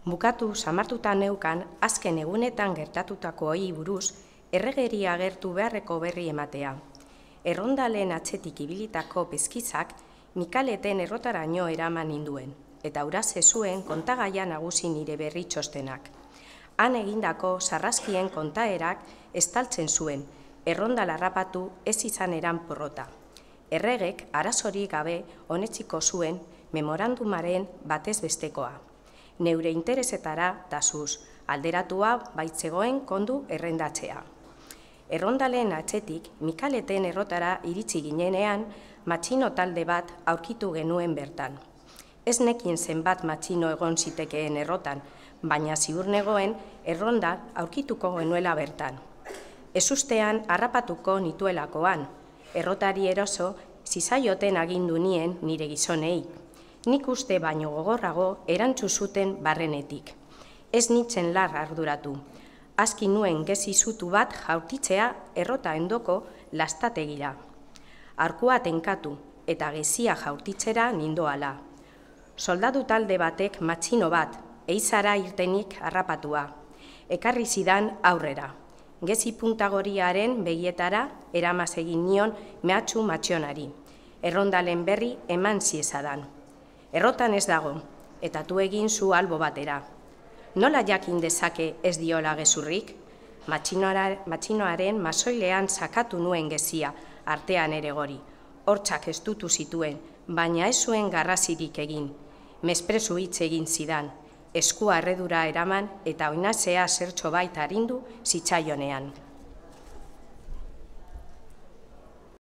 Bukatu samartuta neukan azken egunetan gertatutakoei buruz erregeria agertu beharreko berri ematea. Errondalen atzetik ibilitako peskizak Mikaleten errotaraino eraman ninduen, eta hura zezuen kontagaia nagusi nire berri txostenak. Han egindako sarraskien kontaerak estaltzen zuen, errondal harrapatu ez izan eran porrota. Erregek arazorik gabe onetsiko zuen memorandumaren batez bestekoa. Neure interesetara tasuz, alderatua baitzegoen kondu errendatzea. Errondalen atzetik Mikaleten errotara iritsi ginenean, matxino talde bat aurkitu genuen bertan. Ez nekin zenbat matxino egon zitekeen errotan, baina ziur negoen erronda aurkituko genuela bertan. Ezustean harrapatuko nituelakoan, errotari eroso zizaioten agindu nien nire gizonei. Nik uste baino gogorrago erantzu zuten barrenetik. Ez nintzen lar arduratu. Azki nuen gezi zutu bat jaurtitzea errota endoko lastategira. Arkua tenkatu eta gezia jaurtitzera nindoala. Soldadu talde batek matxino bat, eizara irtenik harrapatua. Ekarri zidan aurrera. Gezi puntagoriaren begietara eramaz egin nion mehatxu matxionari. Errondalen berri eman ziezadan. Errotan ez dago, eta tu egin zu albo batera. Nola jakin dezake ez diola gezurrik? Matxinoaren masoilean sakatu nuen gezia, artean ere gori. Hortzak estutu zituen, baina ez zuen garrazirik egin. Mesprezu hitz egin zidan, eskua erredura eraman eta oinazea zertxo baita arindu zitzaionean.